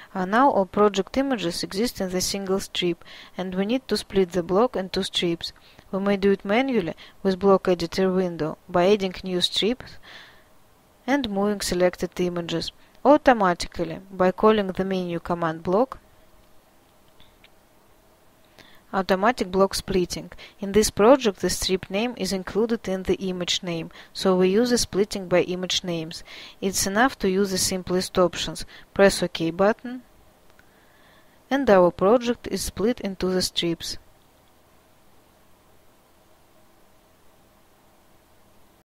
Now all project images exist in the single strip, and we need to split the block into strips. We may do it manually with Block Editor window by adding new strips and moving selected images, or automatically by calling the menu command block automatic block splitting. In this project, the strip name is included in the image name, so we use the splitting by image names. It's enough to use the simplest options. Press OK button, and our project is split into the strips.